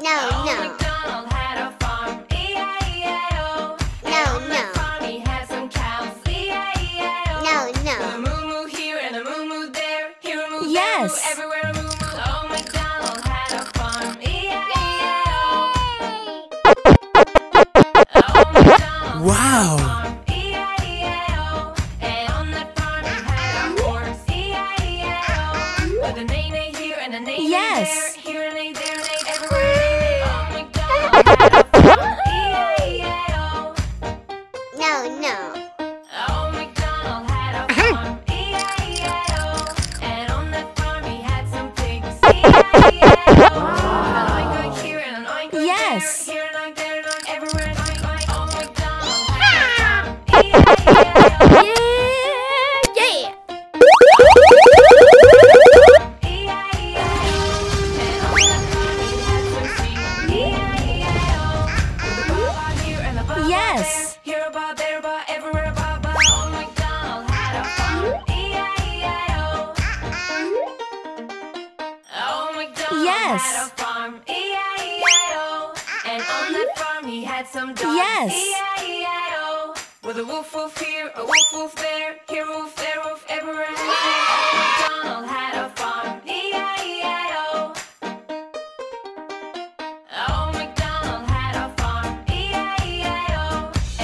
No, no. MacDonald had a farm, E-I-E-I-O. No, And on that no. farm he had some cows, E-I-E-I-O. No, no. With a moo-moo here and a moo-moo there, here a moo, Yes. there a moo, everywhere a moo-moo. Oh, MacDonald had a farm, E-I-E-I-O. Oh, MacDonald Wow. had a farm, E-I-E-I-O. And on that farm he had a horse, E-I-E-I-O. With a neigh-neigh here and a neigh-neigh Yes. there, here a neigh, there a neigh, everywhere a neigh-neigh. Oh, MacDonald had a farm, E-I-E-I-O. No, no. Oh, MacDonald had a farm, E-I-E-I-O. And on that farm he had some pigs, E-I-E-I-O. An oink oink here and an oink oink Yes. there, here an oink, there an oink, everywhere an oink oink. Oh, MacDonald had a farm, E-I-E-I-O. Yeah. E-I-E-I-O. And on that farm he had some sheep, E-I-E-I-O. With a baa here and a baa Yes. there, here a baa, there a baa, everywhere a baa baa. Oh, MacDonald had a farm, E-I-E-I-O. Oh, MacDonald Yes. had a farm, E-I-E-I-O. And on that farm he had some dogs, Yes. E-I-E-I-O. With a woof woof here, a woof woof there, here a woof, there a woof, everywhere a woof. Oh, MacDonald